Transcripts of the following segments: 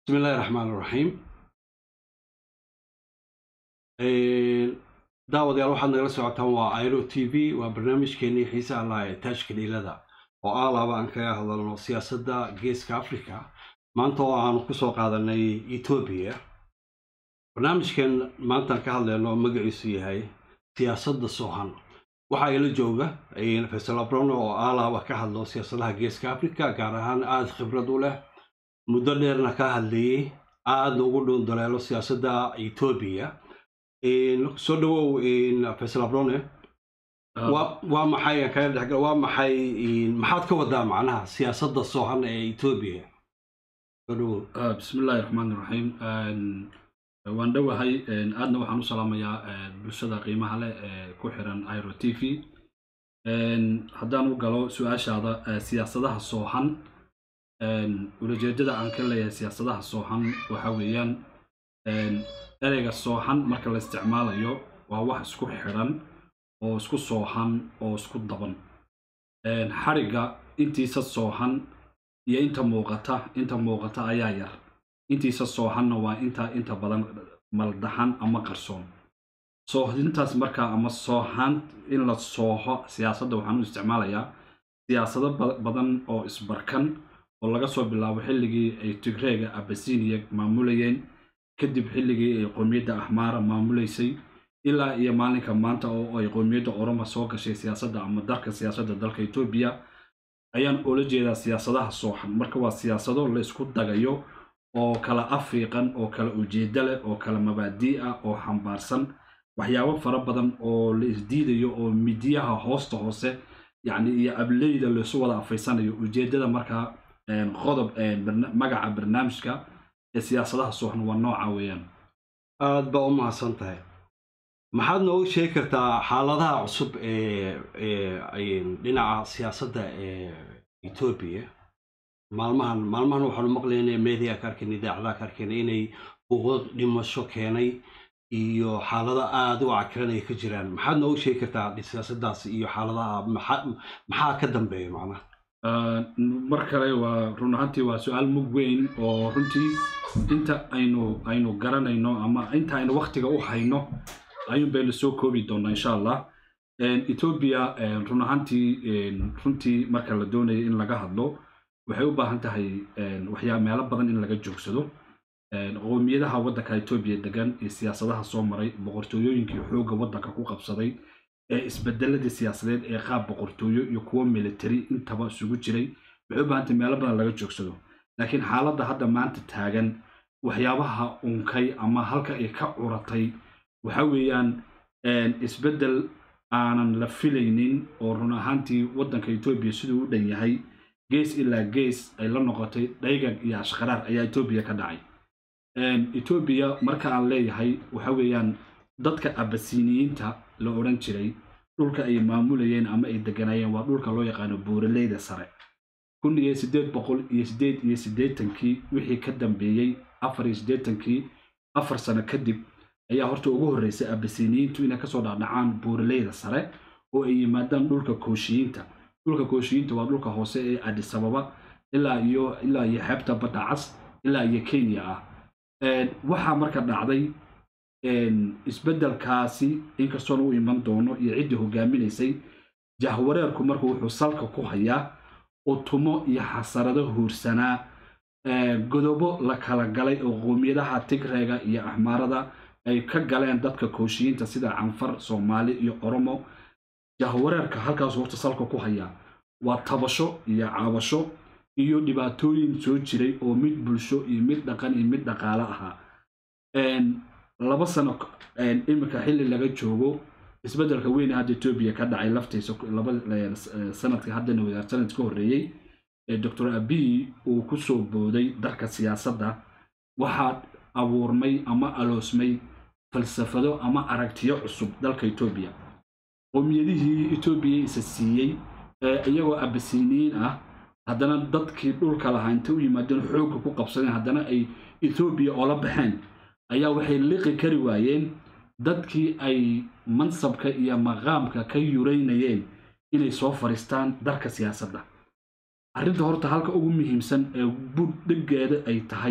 بسم الله الرحمن الرحيم. daawadayaal waxaad nagala socotaan waa Airo TV waa barnaamijkeennii xiisaha lahaa ee taashka dhiilada oo alaaba aan kaga hadalno siyaasadda geeska Afrika maanta oo aan ku soo qaadanay Ethiopia. barnaamijkan maanta aan ka hadlayno magaciisu yahay siyaasadda Soohan. waxaa ila jooga Faisal Abrono oo alaaba ka hadlo siyaasadaha geeska Afrika gaar ahaan aad khibrad u leh muddo dheerna ka hadlayay aad ugu dhow daleelo siyaasadda Ethiopia. soo dhawow Faisal Abrone waa maxay ka dhaxgal waa maxay maxaad ka wadaa macnaha siyaasadda Soohan ee Ethiopia? soo dhawow. bismillaahir rahmaanir rahiim. waan dhawahay aadna waxaan u salaamayaa bulshada qiimaha leh ee ku xiran Airo TV. haddaan u galo su'aashaada siyaasadaha Soohan ulajeedada aan ka leeyahay siyaasadaha Soohan waxa weeyaan ereyga Soohan marka la isticmaalayo waa wax isku xiran oo isku soohan oo isku daban. xariga intiisa Soohan iyo inta muuqata ayaa yar. intiisa Soohanna waa inta badan maldahan ama qarsoon. soohintaas marka ama soohan in la sooho siyaasadda waxaan u isticmaalayaa siyaasado badan oo isbarkan oo laga soo bilaabo xilligii ay Tigreega Abyssinia maamulayeen kadib xilligii ay qowmiyadda Ahmara maamuleysay ilaa iyo maalinka maanta oo ay qowmiyadda Oromo soo gashay siyaasadda ama darka siyaasadda dalka Ethiopia ayaan ula jeedaa siyaasadaha Soohan. marka waa siyaasado la isku dagayo oo kala afiiqan oo kala ujeeddo leh oo kala mabaadi' ah oo xambaarsan waxyaabo fara badan oo la isdiidayo oo midiyaha hoose yani iyo ableyda la soo wada afaysanayo ujeedada marka qodob magaca barnaamijka siyaasadaha Soohan waa nooca weeyaan. aad baa u mahadsan tahay. maxaad noogu sheegi kartaa xaaladaha cusub ee dhinaca siyaasadda ee Ethiopia? maalmahan waxaanu maqlaynay media ka arkeen idaacadaha ka arkeen inay xuquuq dhimasho keenay iyo xaalada aad u cakiran ay ka jiraan. maxaad noogu sheegi kartaa siyaasaddaas iyo xaaladaha maxaa ka dambeeya macnaha? mar kale waa run ahaantii waa su'aal mug weyn oo runtii inta aynu garanayno ama inta aynu waqtiga u hayno ayuun baynu soo koobi doonaa insha Allah. Ethiopia run ahaantii runtii marka la doonayo in laga hadlo waxay u baahan tahay waxyaabo meelo badan in laga joogsado. qowmiyadaha waddanka Ethiopia degan ee siyaasadaha soo maray boqortooyooyinkii xoogga waddanka ku qabsaday ee isbedeladii siyaasadeed ee qaab boqortooyo iyo kuwa military intaba isugu jiray waxay u baahan tahay meelo badan laga joogsado. laakiin xaaladda hadda maanta taagan waxyaabaha unkay ama halka ay ka curatay waxa weeyaan isbedel aanan la filaynin oo run ahaantii waddanka Ethiopia siduu u dhan yahay gees ilaa gees ay la noqotay dhaygag iyo ashqaraar ayaa Ethiopia ka dhacay. Ethiopia marka aan leeyahay waxa weeyaan dadka Abyssiniyiinta la oran jiray dhulka ay maamulayeen ama ay deganayeen waa dhulka loo yaqaan buuraleyda sare. 1888kii wixii ka dambeeyay 84kii 4 sano kadib ayaa horta ugu horeysay Abyssiniyiintu inay ka soo dhacaan buuraleyda sare oo ay yimaadaan dhulka Kooshiyiinta. dhulka Kooshiyiinta waa dhulka hoose ee Addis Ababa ilaa iyo xeebta Badda Cas ilaa iyo Kenya ah. waxa marka dhacday isbedelkaasi inkastoo uu iman doono iyo cidii hogaaminaysay jahwareerku markuu wuxuu salka ku hayaa utumo iyo xasarado huursanaa godobo la kala galay oo qowmiyadaha Tigreega iyo Ahmarada ay ka galeen dadka Kooshiyiinta sida Canfar, Soomaali iyo Oromo. jahwareerka halkaas horta salka ku hayaa waa tabasho iyo caabasho iyo dhibaatooyin soo jiray oo mid bulsho iyo mid dhaqan iyo mid dhaqaale ahaa. 2 sano imika xilli laga joogo isbedelka weyn ee Ethiopia ka dhacay laftiisa sanadka haddana wadaar sanadka horeeyay ee Dr. Abiy uu ku soo booday darka siyaasadda waxa abuurmay ama aloosmay falsafado ama aragtiyo cusub dalka Ethiopia. qowmiyadihii Ethiopia isa siiyay iyagoo Abyssiniyiin ah haddana dadkii dhulka lahaa inta u yimaadeen xoogga ku qabsadeen haddana ay Ethiopia oo la baxeen ayaa waxay liqi kari waayeen dadkii ay mansabka iyo maqaamka ka yureynayeen inay soo fariistaan darka siyaasadda. arrinta horta halka ugu muhiimsan ee budhigeeda ay tahay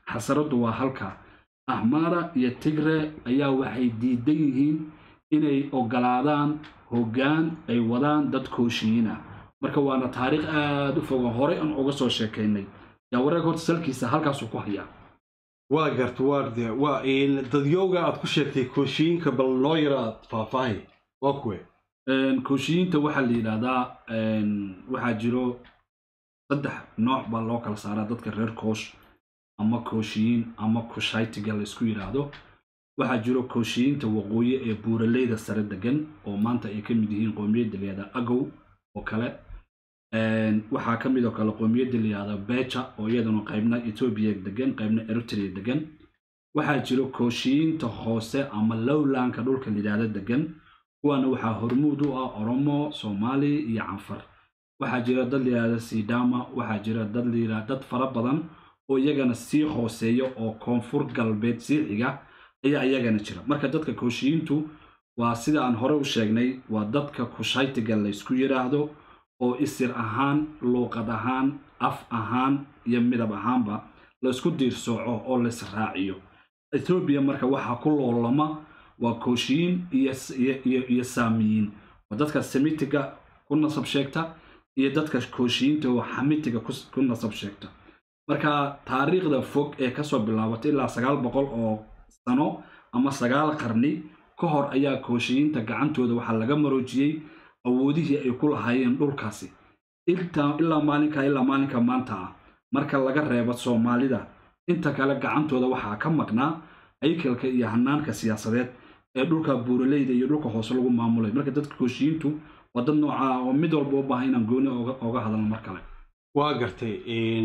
xasaradu waa halka Ahmara iyo Tigre ayaa waxay diidan yihiin inay ogolaadaan hoggaan ay wadaan dad kooshiyiin ah marka waana taariikh aad u fog hore aan uga soo sheekaynay yaa wareeg horta salkiisa halkaas ku haya waa garta waa in dadyooga aad ku sheegtay kooshiyiinka bal noo yaraad faahfaahay waa kuwe kooshiyiinta waxaa la yidhaahdaa waxaa jiro 3 nooc baa loo kala saaraa dadka reer koosh ama kooshiyiin ama kushaytiga la isku yiraahdo waxaa jiro kooshiyiinta waqooyi ee buuraleyda sare degan oo maanta ay ka mid yihiin qoomiyadda leeyahay Agow oo kale waxaa ka mid oo kale qoomiyadda leeyahay Becha oo iyaduna qaybna Ethiopia degan qaybna Eritrea degan waxaa jiro kooshiyiinta hoose ama lowlanka dhulka leeyahay degan kuwana waxaa hormuud u ah Oromo Somali iyo Canfar waxaa jira dad leeyahay Sidama waxaa jira dad leeyahay dad fara badan oo iyagana sii hooseeyo oo koonfur galbeed siixiga ayaa iyagana jira marka dadka kooshiyiintu waa sida aan hore u sheegnay waa dadka kushaytiga la isku yiraahdo oo isir ahaan luqad ahaan af ahaan iyo midab ahaanba la isku diirsooco oo la israaciyo Ethiopia marka waxa ku loolama waa kooshiyiin iyo saamiyiin oo dadka semitiga ku nasab sheegta iyo dadka kooshiyiinta oo xamitiga ku nasab sheegta marka taariikhda fog ee ka soo bilaabatay ilaa 900 oo sano ama 9 qarni ka hor ayaa kooshiyiinta gacantooda waxa laga maroojiyay awoodihii ay ku lahaayeen dhulkaasi ilaa maalinka maanta marka laga reebo Soomaalida inta kale gacantooda waxa ka maqnaa aykalka iyo hanaanka siyaasadeed ee dhulka buuraleyda iyo dhulka hoose lagu maamulay marka dadka kooshiyiintu waa dad nooca oo mid walba u baahan inaan gooni uga hadalno mar kale waa gartay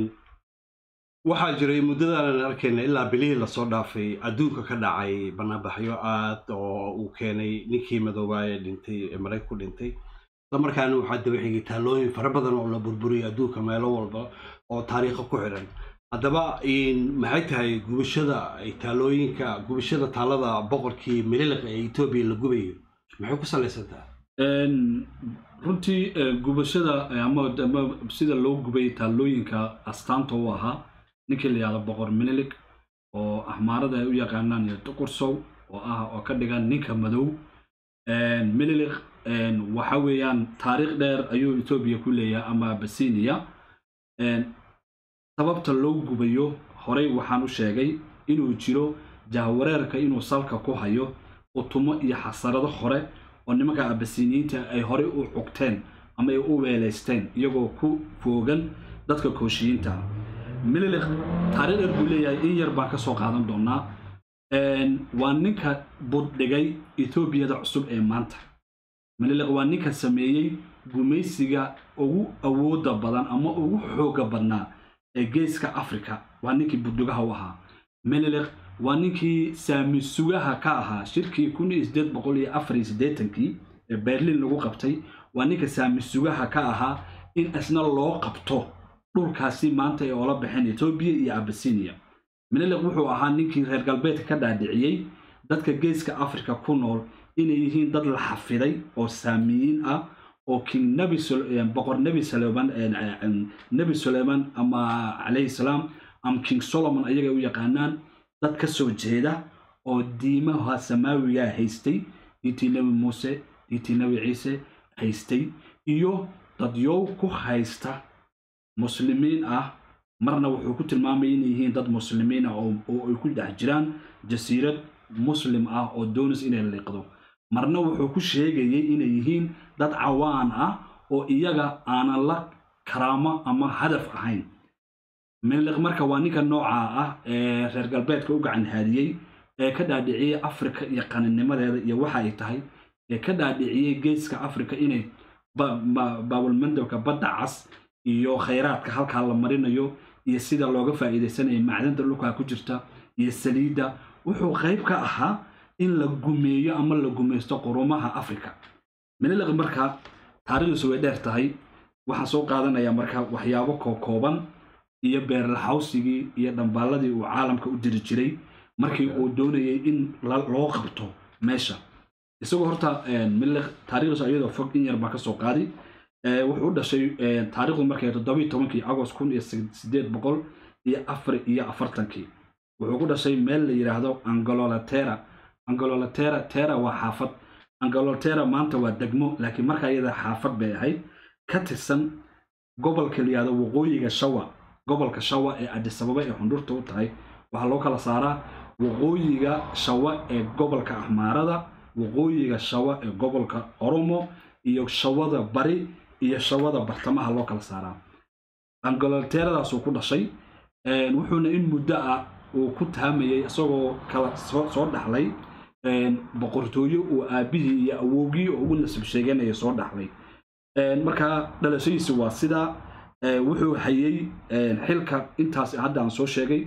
waxaa jiray muddadan arkayna ilaa bilihii lasoo dhaafay adduunka ka dhacay banaanbaxyo aad oo uu keenay ninkii madoobaay dhintay ee Mareykanka ku dhintay isla markaana waxaa daba xigay taalooyin fara badan oo la burburiyay adduunka meelo walba oo taariikh ku xiran haddaba maxay tahay gubashada taalada boqorkii Mililiq ee Ethiopia la gubayo maxay ku salaysantaa runtii gubashada ama sida loo gubay taalooyinka astaanta u ahaa ninkii la yiraahdo boqor Mililiq oo Ahmarada ay u yaqaanaan iyo Tuqursow oo ka dhigan ninka madow Mililiq waxa weeyaan taariikh dheer ayuu Ethiopia ku leeyahay ama Abyssinia sababta loo gubayo horey waxaan u sheegay inuu jiro jahwareerka inuu salka ku hayo utumo iyo xasarado hore oo nimanka Abyssiniyiinta ay hore u cugteen ama ay u weeleysteen iyagoo ku foogan dadka kooshiyiinta Mililiq taariikh buu leeyahay in yar baan ka soo qaadan doonaa waa ninka buddhigay Ethiopia cusub ee maanta Mililiq waa ninka sameeyay gumaysiga ugu awooda badan ama ugu xooga badnaa ee geeska Afrika waa ninkii buddhigaha u ahaa Mililiq waa ninkii saami sugaha ka ahaa shirkii 1884 ee Berlin lagu qabtay waa ninka saami sugaha ka ahaa in asna loo qabto dhulkaasi maanta ee oola baxeen Ethiopia iyo Abyssinia Mililiq wuxuu ahaa ninkii reer galbeedka ka dhaadhiciyay dadka geeska Afrika ku nool inay yihiin dad la xafiday oo saamiyiin ah oo King boqor Nabi Suleiman ama alayhi salaam am King Solomon ayaga u yaqaanaan dad ka soo jeeda oo diimaha samaawiga haystay intii Nabi Muuse intii Nabi Ciise haystay iyo dad yow ku haysta muslimiin ah marna wuxuu ku tilmaamay inay yihiin dad muslimiin ah oo ay ku dhex jiraan jasiirad muslim ah oo doonis inay liqdo marna wuxuu ku sheegayay inay yihiin dad cawaan ah oo iyaga aan la karaamo ama hadaf ahayn Mililiq marka waa ninka nooca ah ee reer galbeedka u gacan haadiyay ee ka dhaadhiciyay Afrika iyo qaninnimadeeda iyo waxa ay tahay ee ka dhaadhiciyay geeska Afrika inay baabul mandabka badda cas iyo khayraadka halka la marinayo iyo sida looga faa'iideysanayo macdanta dhulka ku jirta iyo saliida wuxuu qayb ka ahaa in la gumeeyo ama la gumeysto qurumaha Afrika Mililiq marka taariikhdiisu way dheer tahay waxaan soo qaadanayaa marka waxyaabo kooban iyo beerlaxawsigii iyo dhambaaladii uu caalamka u diri jiray markii uu doonayay in loo qabto meesha isagoo horta Mililiq taariikhdiisu iyadoo fog in yar baa ka soo qaadi wuxuu dhashay taariikhdu markay 17 August 1844 wuxuu ku dhashay meel la yiraahdo Angololatera Tera waa xaafad. Angololatera maanta waa degmo, laakiin markaa iyada xaafad bay ahayd ka tirsan gobolka la yiraahdo waqooyiga Shawa. gobolka Shawa ee Addis Ababa ee xundurta u tahay waxaa loo kala saaraa waqooyiga Shawa ee gobolka Ahmaarada, waqooyiga Shawa ee gobolka Oromo, iyo Shawada bari iyo Shawada bartamaha loo kala saaraa. Angololatera uu ku dhashay wuxuuna in muddo ah uu ku taamayay isagoo kala soo dhaxlay boqortooyo uu aabihii iyo awowgii ugu nasib sheeganaya soo dhaxlay. marka dhalashadiisu waa sida wuxuu hayay xilka intaas hadda aan soo sheegay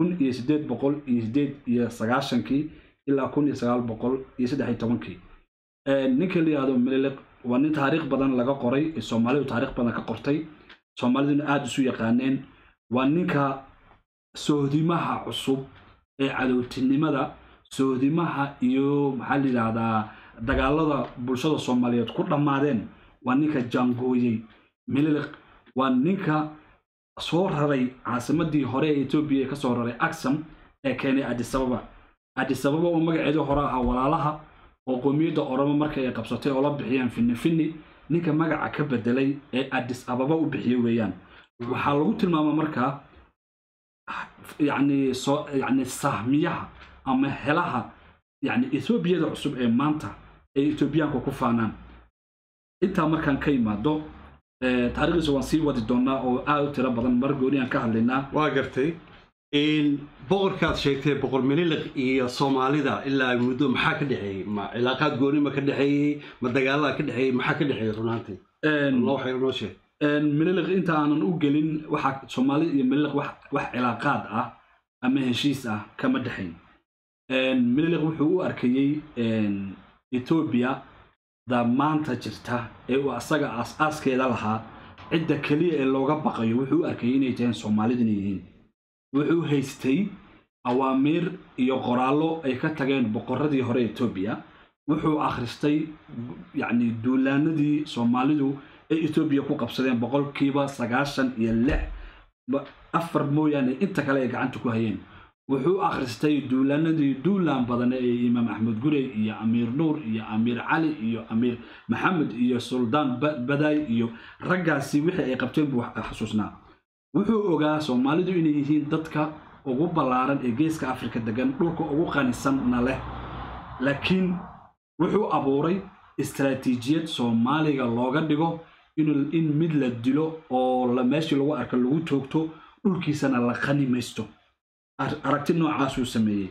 1898 ilaa 1913. ninka la yiraahdo Menelik waa nin taariikh badan laga qoray, Soomaalidu taariikh badan ka qortay, Soomaaliduna aad isu yaqaaneen. waa ninka soodimaha cusub ee cadowtinimada, soodimaha iyo maxaa la yiraahdaa dagaalada bulshada Soomaaliyeed ku dhamaadeen. waa ninka jangooyay. Menelik waa ninka soo raray caasimadii hore ee Ethiopia ka soo raray Aksum ee keenay Addis Ababa. Addis Ababa oo magaceedu hore ahaa walaalaha oo qoomiyadda Oromo markay ay qabsatay oo la bixiyeen Finni ninka magaca ka bedelay ee Addis Ababa u bixiyay weeyaan. waxaa lagu tilmaamaa markaa يعني sahmiyaha ama helaha Ethiopia cusub ee maanta ee Ethiopiaanku ku faanaan. inta markaan ka imaado taariikhdiisa waan sii wadi doonaa oo aad u tiro badan mar gooni aan ka hadlaynaa. waa gartay in boqorkaad sheegtay boqor Menelik iyo Soomaalida ilaa muddo maxaa ka dhaxeeyay? ma cilaaqaad gooni ma ka dhaxeeyay? ma dagaalada ka dhaxeeyay? maxaa ka dhaxeeyay runtii? loo xiro noo sheeg. Menelik inta aanan u gelin waxa Soomaalida iyo Menelik wax cilaaqaad ah ama heshiis ah kama dhaxayn. Menelik wuxuu u arkayay Ethiopia da maanta jirta ee uu asaga aaskeeda lahaa cidda kaliya ee looga baqayo. wuxuu u arkayay inay tahay Soomaalidu yihiin. wuxuu haystay awaamiir iyo qoraallo ay ka tageen boqoradii hore Ethiopia. wuxuu akhristay duulaanadii Soomaalidu ee Ethiopia ku qabsadeen 96% afar mooyaane inta kale ay gacanta ku hayeen. wuxuu akhristay duulaanadii duulaan badan ee Imaam Axmed Gurey iyo Amiir Nuur iyo Amiir Cali iyo Amiir Maxamed iyo Suldaan Baday iyo raggaasi wixii ay qabteen buu xasuusnaa. wuxuu ogaa Soomaalidu inay yihiin dadka ugu ballaaran ee geeska Afrika degan, dhulka ugu qanisanna leh. laakiin wuxuu abuuray istaraatiijiyad Soomaaliga looga dhigo in mid la dilo oo la meeshii lagu arko lagu toogto, dhulkiisana la qanimaysto. aragti noocaas uu sameeyay.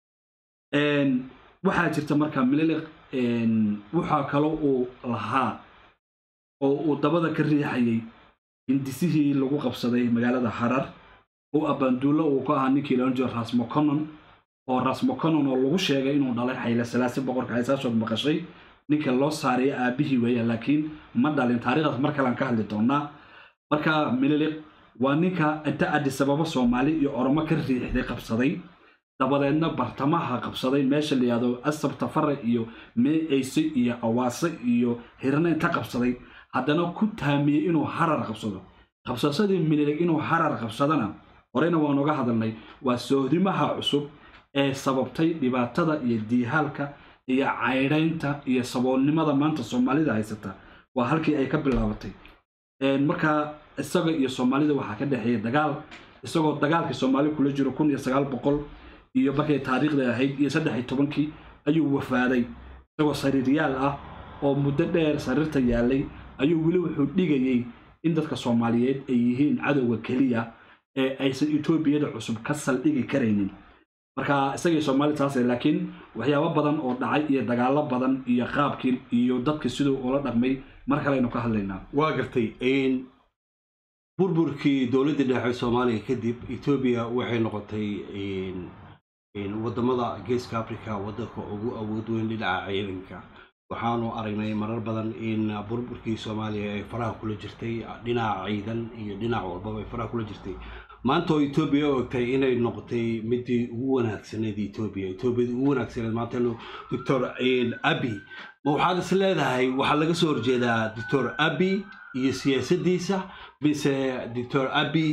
waxaa jirta markaa Menelik waxaa kale uu lahaa oo uu dabada ka riixayay hindisihii lagu qabsaday magaalada Harar oo abaanduulo uu ka ahaa ninkii la oran jiray Ras Mokonon oo lagu sheegay inuu dhalay Hayle Selassie boqorka ay soo maqashay. ninka loo saariyay aabihii weeyaan, laakiin ma dhalin. taariikhdaas mar kale aan ka hadli doonaa. marka Menelik waa ninka inta Addis Ababa Soomaali iyo Oromo ka riixday qabsaday, dabadeedna bartamaha qabsaday meesha la yiraahdo Asab Tafare iyo Meeyse iyo Awaase iyo Hirne inta qabsaday, haddana ku taamiyay inuu Harar qabsado. qabsadadii Menelik inuu Harar qabsadana horeyna waan uga hadalnay. waa soodimaha cusub ee sababtay dhibaatada iyo diihaalka iyo cayraynta iyo saboolnimada maanta Soomaalida haysata. waa halkii ay ka bilaabatay. marka isaga iyo Soomaalida waxaa ka dhaxeeyay dagaal, isagoo dagaalkii Soomaali kula jiro 1900 iyo markay taariikhda ahayd iyo 13 ayuu wafaaday isagoo sariiryaal ah oo muddo dheer sariirta yaalay. ayuu weli wuxuu dhigayay in dadka Soomaaliyeed ay yihiin cadowga kaliya ee aysan Ethiopia cusub ka saldhigi karaynin. marka isaga iyo Soomaali taas laakiin waxyaabo badan oo dhacay iyo dagaalo badan iyo qaabkii iyo dadka sidoo ula dhaqmay mar kale aynu ka hadlaynaa. waa gartay burburkii dowladda dhexe Soomaaliya kadib Ethiopia waxay noqotay wadamada geeska Afrika wadanka ugu awood weyn dhinaca ciidanka. waxaanu aragnay marar badan in burburkii Soomaaliya ay faraha kula jirtay dhinaca ciidan iyo dhinac walba ay faraha kula jirtay. maanta oo Ethiopia ogtay inay noqotay midii ugu wanaagsaneed Ethiopia ugu wanaagsaneed maanta Dr. Abiy ma waxaad is leedahay waxa laga soo horjeedaa Dr. Abiy iyo siyaasadiisa bise Dr. Abiy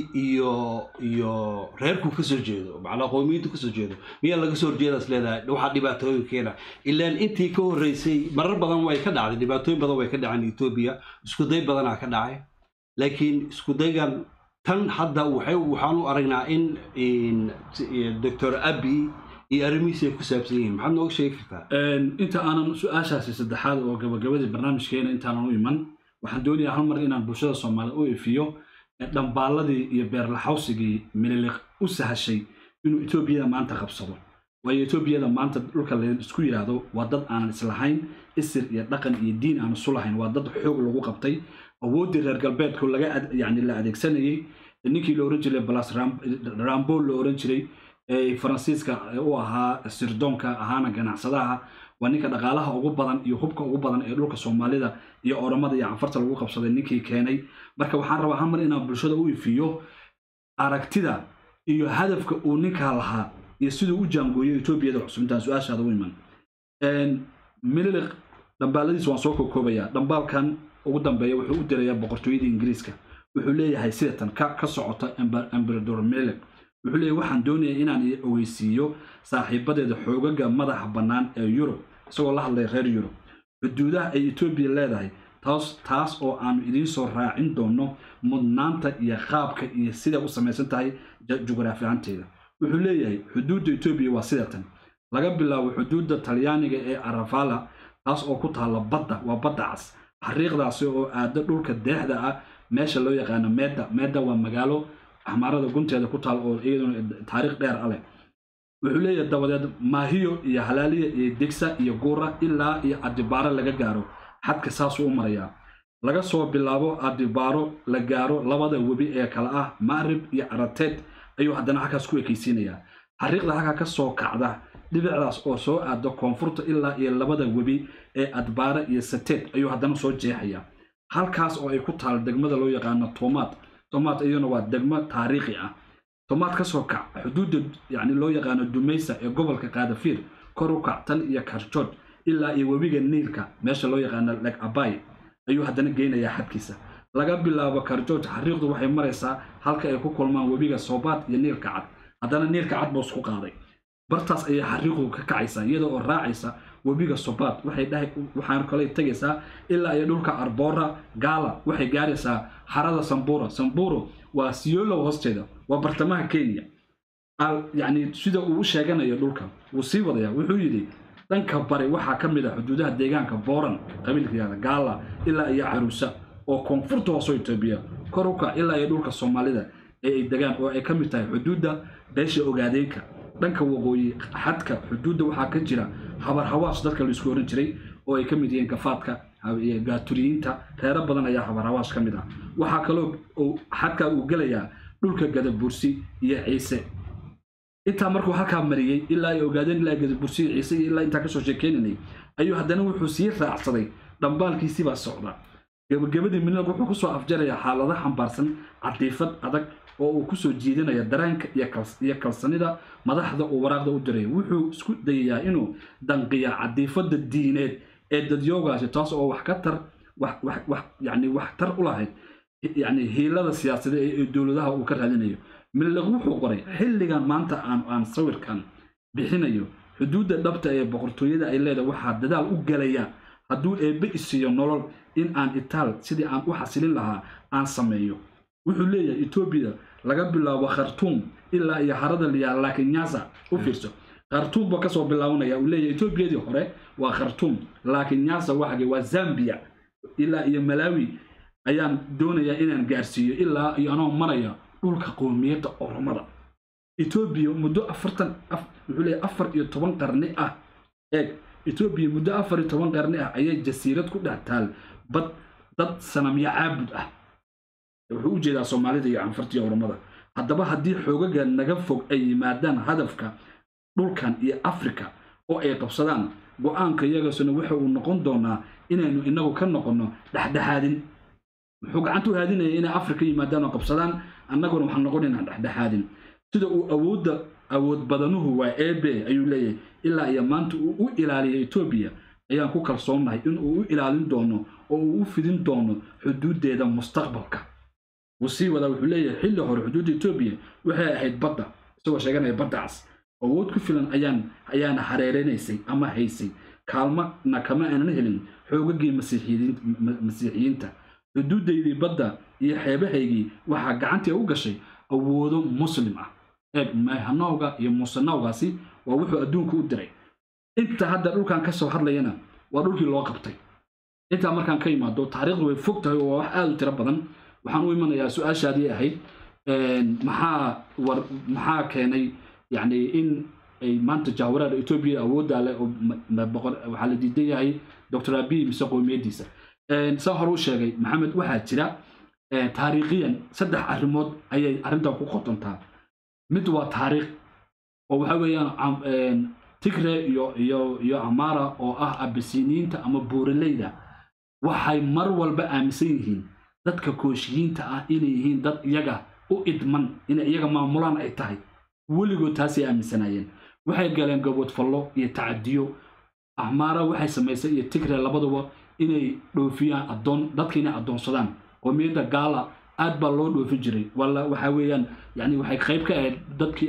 iyo reerku ka soo jeedo macna qoomiyadu ka soo jeedo miya laga soo horjeedaa is leedahay waxa dhibaatooyin keena ilaa intii ka horeysay marar badan way ka dhacday dhibaatooyin badan way ka dhaceen Ethiopia isku day badan ka dhacay laakiin isku daygan tan hadda waxaanu aragnaa in Dr. Abiy iyo arrimihiisa ku saabsan yihiin maxaad nooga sheegi kartaa inta aanan su'aashaasi saddexaad oo gabagabadii barnaamijkeena intaan u iman waxaan doonayaa hal mar inaan bulshada Soomaaliyeed u ifiyo dambaaladii iyo beerlaxawsigii mililiq u sahashay inuu Ethiopia maanta qabsado waayo Ethiopia maanta dhulka la isku yiraahdo waa dad aan islahayn isir iyo dhaqan iyo diin aan isu lahayn waa dad xoog lagu qabtay awoodii reer galbeedku laga la adeegsanayay ninkii la oran jiray Blas Rambo la oran jiray Faransiiska oo ahaa sirdoonka ahaana ganacsadaha waa ninka dhaqaalaha ugu badan iyo hubka ugu badan ee dhulka Soomaalida iyo Oromada iyo Anfarta lagu qabsaday ninkii keenay marka waxaan rabaa hamar inaan bulshada u ifiyo aragtida iyo hadafka uu ninka lahaa iyo sidoo u jaangooyo Ethiopia cusubtaan su'aashaada u iman mililiq dambaaladiis waan soo koobaya dambaalkan ugu dambeeya wuxuu u diray boqortooyada Ingiriiska wuxuu leeyahay sidatan ka socota Emperor Mililiq wuxuu leeyahay waxaan doonayaa inaan ogeysiiyo saaxiibadeeda xoogaga madaxa bannaan ee Europe isagoo la hadlay reer Europe xuduudaha ay Ethiopia leedahay taas oo aan idin soo raacin doono mudnaanta iyo qaabka iyo sida u samaysan tahay juqraafi ahaanteeda wuxuu leeyahay xuduudda Ethiopia waa sidatan laga bilaabo xuduudda Talyaaniga ee Arafala taas oo ku taala badda waa badda cas xariiqdaasi oo aada dhulka deexda ah meesha loo yaqaan Meeda waa magaalo ahmaarada gunteeda ku taal oo iyaduna taariikh dheer ah leh wuxuu leeyahay dabadeed Maahiyo iyo Halaaliya iyo Digsa iyo Guura ilaa iyo Adibaaro laga gaaro xadka saas u maraya laga soo bilaabo Adibaaro la gaaro labada webi ee kala ah Maarib iyo Arateed ayuu haddana halkaas ku ekaysiinaya xariiqda halka ka soo kacda dhibicdaas oo soo aado koonfurta ilaa iyo labada webi ee Adbaara iyo Sateed ayuu haddana soo jeexaya halkaas oo ay ku taal degmada loo yaqaan Tomaat iyana waa degmo taariikhi ah Tomaat ka soo kac xuduudda loo yaqaan Dumeysa ee gobolka Qaadafir kor u kactan iyo Karjood ilaa iyo webiga Niilka meesha loo yaqaan Lake Abay ayuu haddana geenayaa xadkiisa laga bilaabo Karjood xariiqdu waxay maraysaa halka ay ku kulmaan webiga Sobaat iyo Niilka Cad haddana Niilka Cad buu isku qaaday bartaas ay xariiqdu ka kacaysa iyadoo oo raacaysa webiga Sobaat waxaan kale tagaysaa ilaa ay dhulka Arbora Gala waxay gaaraysaa harada Samburu waa Siolo hoosteeda waa bartamaha Kenya sida uu sheeganayo dhulka uu sii wadaya wuxuu yiri dhanka bari waxa kamid ah xuduudaha deegaanka Boran qabiilkiisa Gala ilaa iyo Caruusa oo koonfurta hoose Ethiopia koruka ilaa iyo dhulka Soomaalida ee ay degaan oo ay kamid tahay xuduuda beesha Ogaadeenka dhanka waqooyi xadka xuduuda waxa ka jira habar-hawaas dadka la isku oran jiray oo ay kamid yihiin Gafaadka iyo Gaaturiyiinta reero badan ayaa habar-hawaas kamid ah waxa kale oo xadka uu galaya dhulka Gadabursi iyo Ciise inta markuu halka mariyay ilaa ay Ogaadeen ilaa Gadabursi Ciise ilaa inta ka soo sheekeynay ayuu haddana wuxuu sii raacsaday dambaalkiisii baa socda gabagabadii Mililiq wuxuu ku soo afjaraya xaaladaha xambaarsan cadiifad adag oo uu ku soo jiidanaya dareenka iyo kalsanida madaxda oo waraaqda u diray wuxuu isku dayayaa inuu danqiya cadiifada diineed ee dadyoogaasi taas oo wax tar u lahayd hiilada siyaasadeed ee dawladaha uu ka raadinayo Mililiq wuxuu qoray xilligan maanta aan sawirkan bixinayo xuduudda dhabta ee boqortooyada ay leedahay waxa dadaal u galaya hadduu eebbe isiyo nolol in aan itaal sidii aan u xasilin lahaa aan sameeyo wuxuu leeyahay Ethiopia laga bilaabo Khartoum ilaa iyo harada laakiin Nyaza u fiirso Khartoum ba ka soo bilaabanaya uu leeyahay Ethiopia hore waa Khartoum laakiin Nyaza waa Zambia ilaa iyo Malawi ayaan doonayaa inaan gaarsiiyo ilaa iyo anoo maraya dhulka qoomiyadda Oromada Ethiopia muddo 14 qarni ah Ethiopia muddo 14 qarni ah ayay jasiirad ku dhex taal dad sanamya caabud ah wuxuu u jeedaa Soomaalida iyo Anfarta iyo Oromada haddaba haddii xoogaga naga fog ay yimaadaan hadafka dhulkan iyo Afrika oo ay qabsadaan go'aanka iyaga soo waxa uu noqon doonaa inaynu inagu ka noqono dhaxdhaxaadin wuxuu gacantu haadinaya inay Afrika yimaadaan oo qabsadaan annaguna waxaan noqonaynaa dhexdhexaadin sida uu awood badanuhu waa eebe ayuu leeyahay ilaa iyo maanta uu u ilaaliyo Ethiopia ayaan ku kalsoonahay in uu u ilaalin doono oo uu u fidin doono xuduudeeda mustaqbalka وسي ولا وحلية حل هور حدود إثيوبيا وهي هيد بدأ سوى شجرة بدعس أود كفلان أيان حريرينيسي أما هيسي كلمة نكما أنا نهلين حقوقي مسيحيين تا حدود دي بدأ يحبه هيجي وحق عنتي أوجا شيء أودو مسلمة ما هنوجا يمسنوجا سي ووحو أدون كودري أنت هذا لو كان كسر حد لينا ولوكي لواقبتي أنت أمر كان كيما دو تاريخ وفقته وواحد ترى waxaan u imanayaa su'aashaadii ahayd maxaa keenay yani in ay maanta jawharada Ethiopia awoodda leh oo waxa la diidan yahay Dr. Abiy mise qoomiyadiisa soo hor u sheegay maxamed waxaa jira taariikhiyan saddex arrimood ayay arrintan ku qotontaa mid waa taariikh oo waxa weeyaan Tigray iyo Amara oo ah Abyssiniyiinta ama Buuraleyda waxay mar walba aaminsan yihiin dadka kooshiyiinta ah inay yihiin dad iyaga u idman in iyaga maamulaan ay tahay weligood taasi aaminsanayeen waxay galeen gobod fallo iyo tacadiyo Ahmara waxay sameysay iyo Tigray labaduba inay dhoofiyaan adoon dadka inay adoonsadaan qoomiyadda Gaala aad baa loo dhoofin jiray walla waxa weeyaan yani waxay qayb ka ahayd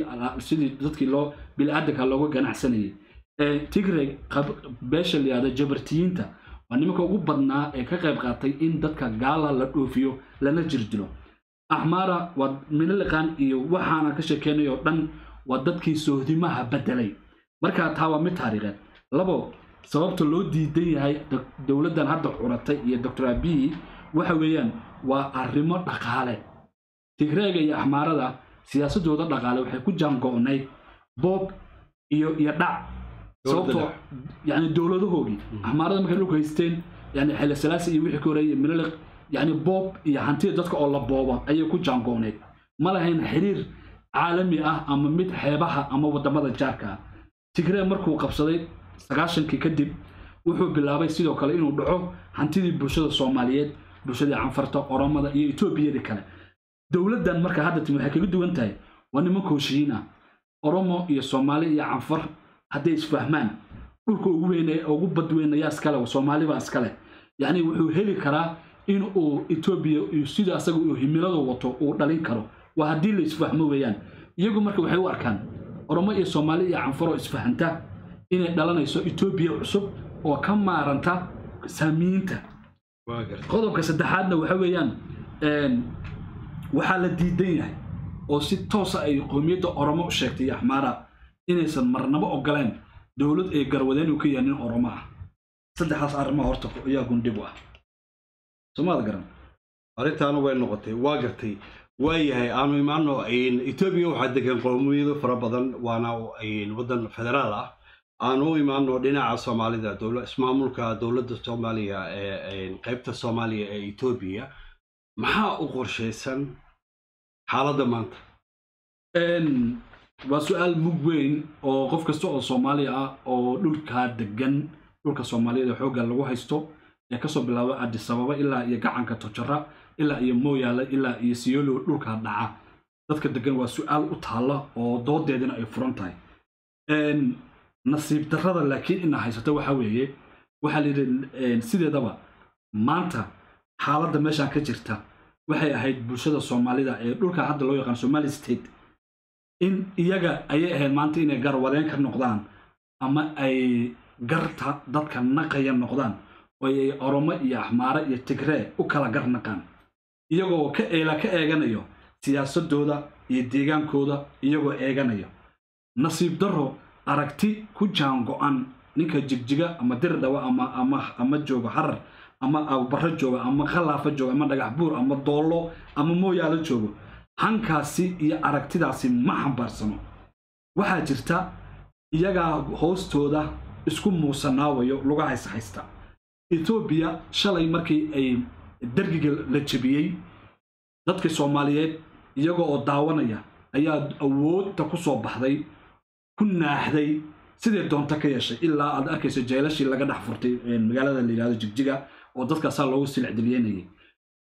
dadkii loo bilaadanka looga ganacsanayay Tigray beesha liyaada jabartiyiinta ونمك ugu badnaa ee ka qayb qaatay in dadka Gaala la dhoofiyo lana jirdilo Ahmara wad minilqan iyo waxaana ka sheekeynayo dhan wad dadkii soohdimaha bedelay marka taa waa mid taariikheed labo sababta loo diidan yahay dawladdan hadda curatay iyo Dr. Abiy waxa weeyaan waa arrimo dhaqaale Tigrayga iyo Ahmarada siyaasadooda dhaqaale waxay ku jaango'nay bob iyo dhac sababtoo يعني دولته هوجي أحمر ما كانوا كويستين يعني حلا سلاسة يوحي كوري من اللي يعني بوب يحنتي دتك الله بابا أيه كل جانقوني ما لهين حرير عالمي أما ميت حيبها أما ودمر الجاركة تقرأ مركو قبصدي سقاشن كيكدب وحب بالله بيصيروا كلا إنه دعوه حنتي برشة الصوماليات برشة عنفرته أرامة يتوبيا ذي كلا دولة دنمارك هذا تمحكي جد وانتهي وأنا مكوشينا أرامة يا صومالي يا عنفر هذا يسفهمان dhulka ugu weyn ugu badweyn ayaa iskale Soomaaliba iskale yani wuxuu heli karaa in uu Ethiopia iyo sida asaga uu himilada wato uu dhalin karo waa hadii la isfahmo weeyaan iyagu marka waxay u arkaan Oromo iyo Soomaali iyo Anfaro isfahanta inay dhalanayso Ethiopia cusub oo ka maaranta saamiinta qodobka saddexaadna waxa weeyaan waxa la diidan yahay oo si toos ah ay qoomiyadda Oromo u sheegtay Ahmara inaysan marnaba ogoleen dawlad ay garwadeen uu ka yahay Oromo ah saddexaas arrimo horta ayaa gundib ah Soomaaliya garan arintaana way noqotay waa gartay waayahay aanu imaano Ethiopia waxa degan qoomiyado fara badan waana wadan federaal ah aanu imaano dhinaca Soomaalida ismaamulka dawladda Soomaaliya ee qaybta Soomaaliya ee Ethiopia maxaa u qorsheysan xaaladda maanta وسؤال مجبين أو قف كستو الصومالية أو دول كادجن دول كصومالية حوجا لو هيستو يكسب بلا عد السبب إلا يقع عنك تجرا إلا يمويا إلا يسيولو دول كدعاء ذاتك الدجن وسؤال أطالة أو ضد يدنا أي فرنتاي نصيب ترى لكن إنها هيستوى حويه وحلي سيد دوا مانتا حالة ماشان كجرتا وحي هيد برشة الصومالية دول كحد لو يقان صومالي ستيت in iyaga ay ahayd maanta inay garwadeen ka noqdaan ama ay garta dadka naqaya noqdaan oo ay Oromo iyo Ahmara iyo Tigray u kala garnaqaan iyagoo ka eeganayo siyaasadooda iyo deegaankooda iyagoo eeganayo nasiib daro aragti ku jaango'an ninka jigjiga ama dirdhawa ama joogo harar ama barra joogo ama khilaafa joogo ama dhagax buur ama doolo ama mooyaalo joogo hankaasi iyo aragtidaasi ma xambaarsano waxa jirta iyaga hoostooda isku muusanaawayo luga haysta Ethiopia shalay markii ay dargiga la jabiyay dadka Soomaaliyeed iyaga oo daawanaya ayaa awoodta ku soo baxday ku naaxday sidii doonta ka yeeshay ilaa aad arkayso jeelashii laga dhax furtay magaalada la yiraahdo Jigjiga oo dadka saa loogu silcdiliyeenayay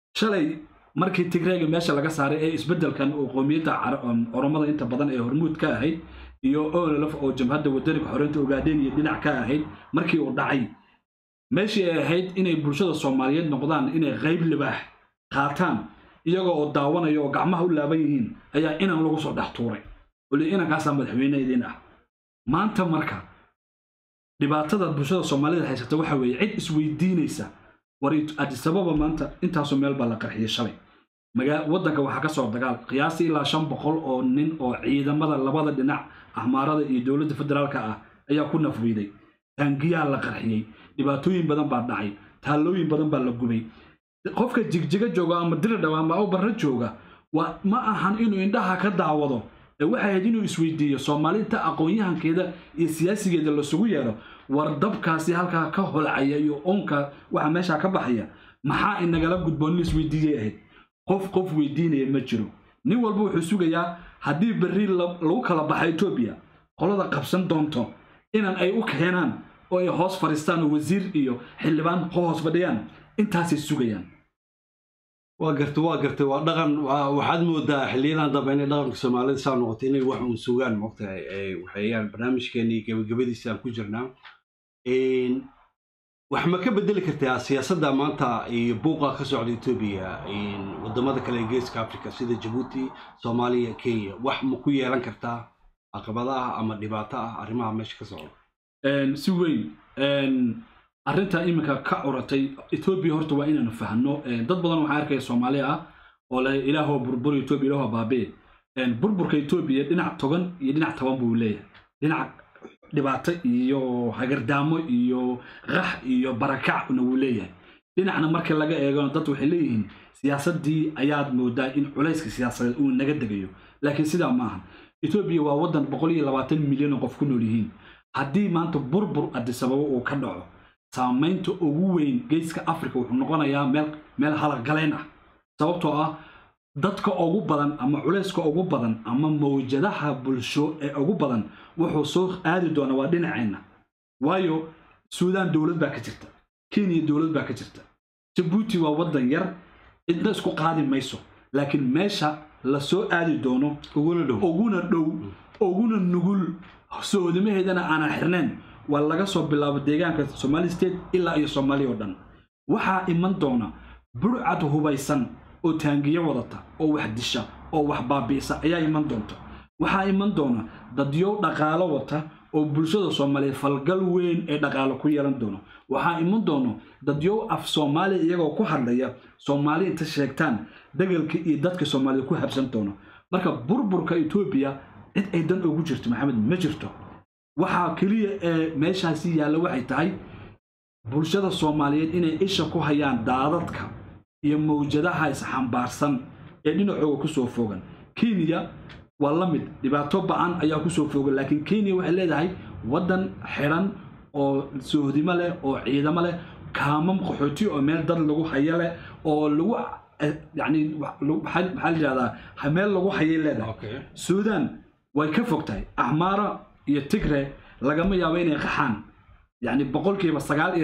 shalay markii tigreega meesha laga saaray ee isbedelkan oo qoomiyadda oromada inta badan ee hormuud ka ahayd iyo ololaf oo jamhadda wadaniga xoreynta ogaadeen iyo dhinac ka ahayd markii uu dhacay meeshii ay ahayd inay bulshada Soomaaliyeed noqdaan inay qayb libaax qaataan iyagoo oo daawanayo oo gacmaha u laaban yihiin ayaa inaan lagu soo dhex tuuray wali inankaas madaxweyneydin ah maanta marka dhibaatada bulshada Soomaaliyeed haysata waxa weeye cid isweydiinaysa warid Addis Ababa maanta intaasoo meel baa la qarxiyay shalay wadanka waxa ka soo dagaal qiyaastii ilaa 500 oo nin oo ciidamada labada dhinac ahmaarada iyo dawladda federaalka ah ayaa ku nafwiiday tangiya la qarxiyay dhibaatooyin badan baa dhacay taalooyin badan baa la gubay qofka jigjiga jooga ama dirdhaw ama oo barra jooga ma ahan inuu indhaha ka daawado waxa ay inuu isweydiiyo Soomaalida aqoon-yahankeeda iyo siyaasigeeda la sugu yeero war dabkaasi halka ka holcaya iyo onka waxa meesha ka baxaya maxaa inagala gudboon isweydiiyay qof weydiinaya ma jiro nin walba wuxuu sugayaa hadii berri lagu kala baxay Ethiopia qolada qabsan doonto inaan ay u keenaan oo ay hoos fariistaan wasiir iyo xildhibaan hoos fadhiyaan intaas sugayaan waa dhaqan waxaad moodaa xilliyadan dambe in dhaqanka Soomaalida soo noqotay inay wax u sugaan moqtahay waxayaan barnaamijkeeni gabagabadiisa ku jirnaa wax ma ka bedeli kartaa siyaasadda maanta iyo buuqa ka socda Ethiopia wadamada kale ee Geeska Afrika sida Djibouti Soomaaliya Kenya wax ma ku yeelan kartaa caqabadaha ama dhibaatada arrimaha meesha ka socda si weyn arrinta iminka ka uratay Ethiopia horta waa inaan fahanno dad badan waxa arkay Soomaaliya ah oo la ilaaho burbur Ethiopia ilaaho baabe burburka Ethiopia dhinac togan iyo dhinac taban buu leeyahay dhinac dhibaato iyo hagardaamo iyo qax iyo barakac uu leeyahay dhinacna marka laga eego dad waxay leeyihiin siyaasadii ayaad moodaa in culayska siyaasadeed uu naga degayo laakiin sidaa ma aha Ethiopia waa wadan 120 milyan oo qof ku nool yihiin haddii maanta burbur Addis Ababa uu ka dhaco saamaynta ugu weyn Geeska Afrika wuxuu noqonayaa meel halaq galeen ah sababtoo ah dadka ugu badan ama culayska ugu badan ama mawjadaha bulsho ee ugu badan wuxuu soo aadi doona waa dhinaceena waayo Suudaan dawlad baa ka jirta Kenya dawlad baa ka jirta Djibouti waa wadan yar inta isku qaadi mayso laakiin meesha la soo aadi doono uguna dhow uguna nugul soodimaheedana aan xirneen waa laga soo bilaabo deegaanka Somali State ilaa iyo Soomaaliya oo dhan waxa iman doona burcad hubaysan oo taangiyo wadata oo wax disha oo wax baabiisa ayaa iman doonta waxa iman doona dadyo dhaqaale wata oo bulshada Soomaaliyeed falgal weyn ee dhaqaale ku yeelan doona waxa iman doona dadyo af Soomaali iyagoo ku hadlaya Soomaali inta sheegtaan dagalka iyo dadka Soomaaliyeed ku habsan doona marka burburka Ethiopia cid ay dan ugu jirto Maxamed ma jirto waxa kaliya meeshaasi yaala waxay tahay bulshada Soomaaliyeed inay isha ku hayaan daadadka iyo mawjadaha isxambaarsan ee dhinacooda ku soo fogan Kenya waa la mid dhibaato ba'an ayaa ku soo fogan laakiin Kenya waxay leedahay wadan xiran oo soodimo leh oo ciidamo leh kaamam qaxooti oo meel dad lagu hayo leh oo lagu يعني maxaa yiraahdaa meel lagu hayay leedahay Suudaan way ka fogtahay Ahmara iyo Tigray lagama yaabo inay qaxaan يعني boqolkiiba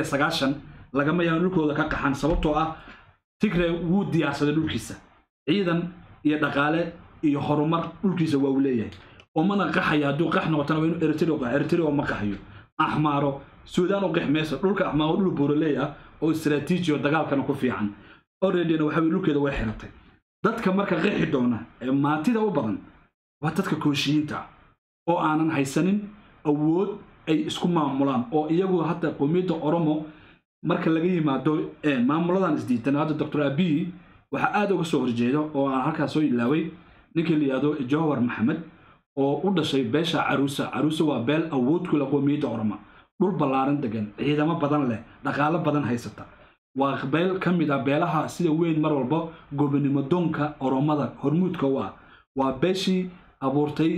9 lagama yaabo dhulkooda ka qaxaan sababtoo ah Tigray wuu diyaarsaday dhulkiisa ciidan iyo dhaqaale iyo horumar dhulkiisa waa u leeyahay oo mana qaxaya haduu qax noqotana inuu Eritrea ma qaxayo Ahmaro Suudaan oo qaxmaysa dhulka Ahmaro dhul buuraleeya oo istiraatiiji oo dagaalkana ku fiican already waxa uu dhulkeeda way xiratay dadka marka qixi doona ee maantida u badan waa dadka kooshiinta oo aanan haysanin awood ay isku maamulaan oo iyagu hadda qowmiyadda Oromo marka laga yimaado maamuladan isdiitan hadda Dr. Abiy waxa aad uga soo horjeedo oo aan halkaas soo ilaaway ninkii la yiraahdo Jawhar Maxamed oo u dhashay beesha Caruusa waa beel awood ku la qowmiyadda Oromo dhul balaaran degan ciidamo badan leh dhaqaale badan haysata waa beel kamid ah beelaha sida weyn mar walba gobonimo doonka Oromada hormuudka waa beeshii abuurtay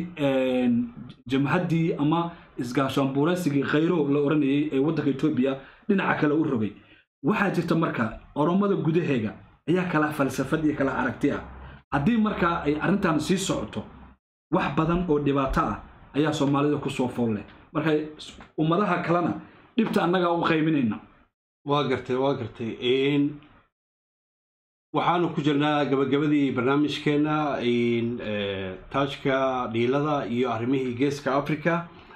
jamhadii ama isgaashan buuraysigii khayro la oranayay ee wadanka Ethiopia dhinaca kale u rogay waxa jirta marka Oromada gudaheega ayaa kala falsafad iyo kala aragti ah hadii marka ay arintan sii socoto wax badan oo dhibaato ah ayaa Soomaalida ku soo foolay marka ummadaha kalena dhibta annaga u qayminayna waa gartay waxaanu ku jirnaa gabagabadii barnaamijkeena taajka dhiilada iyo arrimihii geeska Afrika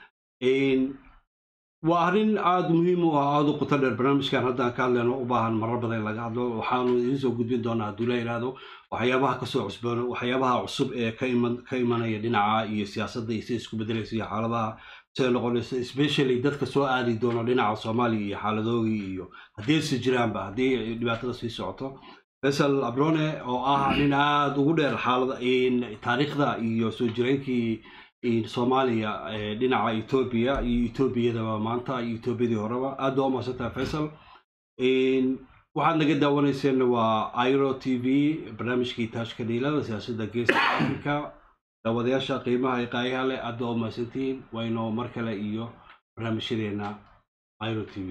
waa arrin aad muhiim u ah aad u qoto dheer barnaamijkan haddaan ka hadlayno u baahan marar badan laga hadlo waxaanu idin soo gudbin doonaa hadduu la yiraahdo waxyaabaha ka soo cusboona waxyaabaha cusub ee ka imanaya dhinaca iyo siyaasadda iyo sida isku bedelaysa iyo xaaladaha sida noqonaysa especially dadka soo aadi doona dhinaca Soomaaliya iyo xaaladoodii iyo haddii si jiraanba haddii dhibaatada sii socoto Faisal Abrone oo ah nin aad ugu dheer xaalada taariikhda iyo soo jireenkii Soomaaliya dhinaca Ethiopia iyo Ethiopiyada maanta iyo Ethiopiyadii horeba aad u maasanta Faisal waxaad naga daawanayseen waa Airo TV barnaamijkii taashka dhiilada siyaasadda geeska Afrika daawadayaasha qiimaha ay qaayaha leh aad u maasantiin wayno mar kale iyo barnaamijyadeena Airo TV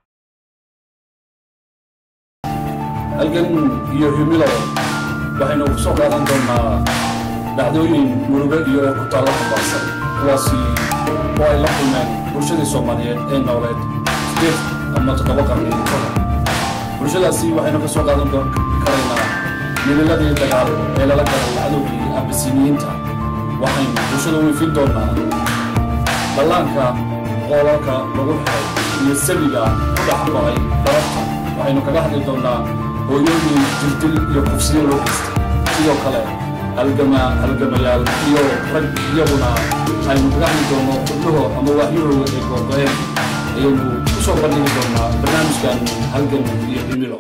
halkan iyo himilo waxaynu ku soo qaadan doonaa dhacdooyin murugo iyo ku taalo xambaarsan kuwaasi oo ay la kulmeen bulshadii Soomaaliyeed ee nooleed sideed ama 7 qarni ka hor bulshadaasi waxaynu ka soo qaadan karaynaa miladii dagaal ee lala galay cadowgii Abisiiniyiinta waxaynu bulshada u ifin doonaa ballaanka qolalka lagu xiray iyo sabiga ku dhaxbaray darafta waxaynu kaga hadli doonaa hooyooyin jirdil iyo kufsiyo loo geystay sidoo kale halgamayaal iyo rag iyaguna aynu kaga hadli doono gabdhaho ama waaxyahooda ay goorgo'een ayaynu ku soo bandhigi doonaa barnaamijkan halgan iyo himilo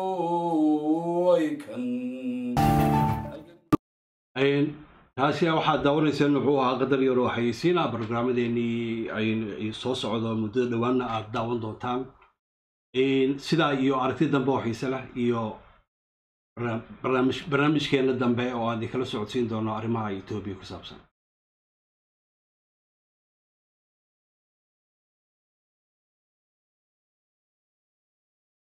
taasi waxaad daawanayseen wuxuu ahaa qadar yar oo xayeysiina barnaamijdeennii ay soo socdo muddo dhowaanna aad daawan doontaan sidaa iyo aragti dambe oo xiise leh iyo barnaamijkeena dambe oo aan kala socodsiin doono arrimaha Ethiopia ku saabsan